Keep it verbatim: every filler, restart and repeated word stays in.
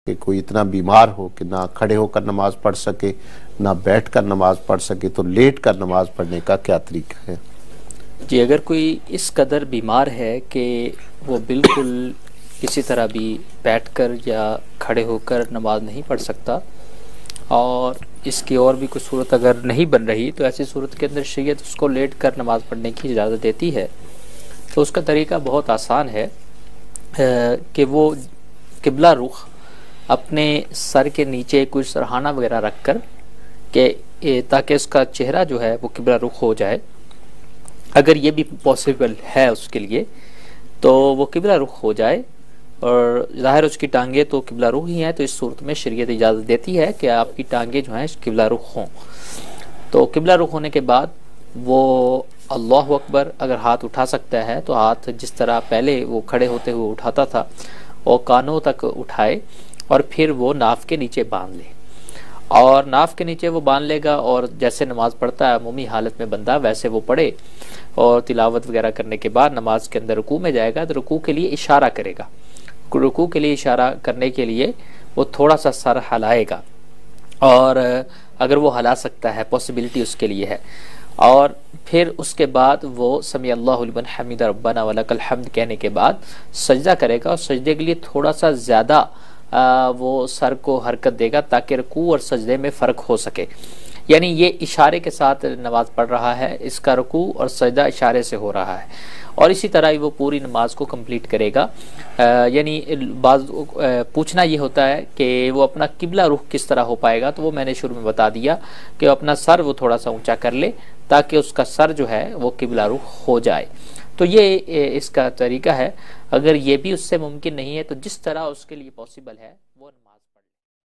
کہ کوئی اتنا بیمار ہو کہ نہ کھڑے ہو کر نماز پڑھ سکے نہ بیٹھ کر نماز پڑھ سکے، تو لیٹ کر نماز پڑھنے کا کیا طریقہ ہے؟ جی، اگر کوئی اس قدر بیمار ہے کہ وہ بالکل کسی طرح بھی بیٹھ کر یا کھڑے ہو کر نماز نہیں پڑھ سکتا اور اس کی اور بھی کوئی صورت اگر نہیں بن رہی، تو ایسی صورت کے اندر شریعت اس کو لیٹ کر نماز پڑھنے کی اجازت دیتی ہے۔ تو اس کا طریقہ بہت آسان ہے کہ وہ قبلہ رخ اپنے سر کے نیچے کچھ سرہانہ وغیرہ رکھ کر کہ تاکہ اس کا چہرہ جو ہے وہ قبلہ رخ ہو جائے، اگر یہ بھی پاسبل ہے اس کے لیے تو وہ قبلہ رخ ہو جائے، اور ظاہر اس کی ٹانگیں تو قبلہ رخ ہی ہیں، تو اس صورت میں شریعت اجازت دیتی ہے کہ آپ کی ٹانگیں جو ہیں قبلہ رخ ہوں۔ تو قبلہ رخ ہونے کے بعد وہ اللہ اکبر اگر ہاتھ اٹھا سکتا ہے تو ہاتھ جس طرح پہلے وہ کھڑے ہوتے ہوئے اٹھاتا تھا اور کانوں تک اٹھائے، اور پھر وہ ناف کے نیچے باندھ لے، اور ناف کے نیچے وہ باندھ لے گا، اور جیسے نماز پڑھتا ہے عمومی حالت میں بندہ ویسے وہ پڑھے، اور تلاوت وغیرہ کرنے کے بعد نماز کے اندر رکوع میں جائے گا تو رکوع کے لیے اشارہ کرے گا۔ رکوع کے لیے اشارہ کرنے کے لیے وہ تھوڑا سا سر ہلائے گا، اور اگر وہ ہلا سکتا ہے پاسبلٹی اس کے لیے ہے، اور پھر اس کے بعد وہ سمیع اللہ لمن حمد ربنا ولک الحمد کہنے کے بعد سجدہ کرے گا، اور سجدے کے لیے تھوڑا سا زیادہ وہ سر کو حرکت دے گا تاکہ رکوع اور سجدے میں فرق ہو سکے، یعنی یہ اشارے کے ساتھ نماز پڑھ رہا ہے، اس کا رکوع اور سجدہ اشارے سے ہو رہا ہے، اور اسی طرح وہ پوری نماز کو کمپلیٹ کرے گا۔ یعنی بعض پوچھنا یہ ہوتا ہے کہ وہ اپنا قبلہ رخ کس طرح ہو پائے گا، تو وہ میں نے شروع میں بتا دیا کہ اپنا سر وہ تھوڑا سا اونچا کر لے تاکہ اس کا سر جو ہے وہ قبلہ رخ ہو جائے۔ تو یہ اس کا طریقہ ہے۔ اگر یہ بھی اس سے ممکن نہیں ہے تو جس طرح اس کے لیے پاسبل ہے وہ نماز پڑھ